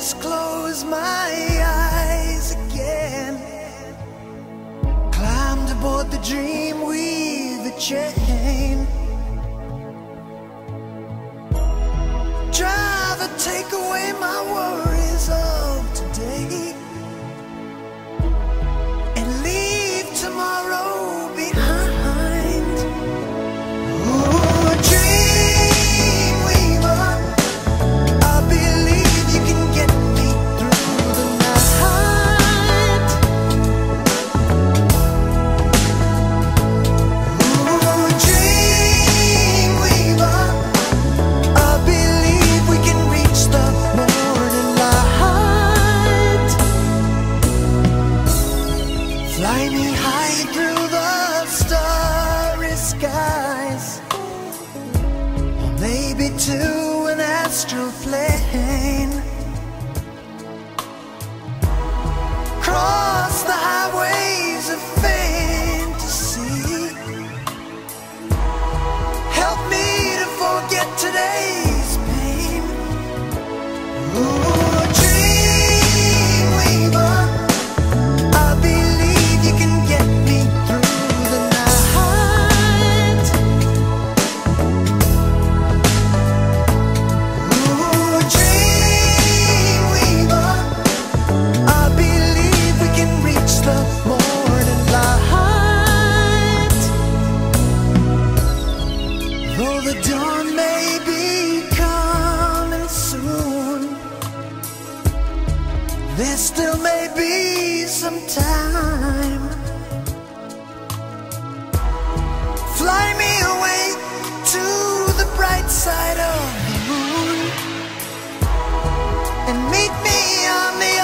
just close my eyes again. Climbed aboard the dream with a chain. Driver, take away my worries of today and leave tomorrow behind. Oh, dream weaver, I believe you can get me through the night. Oh, dream weaver, I believe we can reach the morning light. Fly me high through the starry skies, or maybe to an astral plane. Cross the highways of fantasy. Help me to forget today's pain. Oh, dream weaver, I believe you can get me through the night. Oh, dream weaver, I believe we can reach the morning light. Though the dawn may be coming soon, there still may be some time. Fly me away to the bright side of the moon and meet me on the